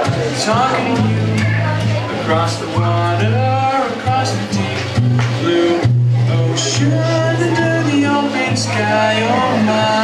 talking to you across the water, across the deep blue ocean, into the open sky. Oh my.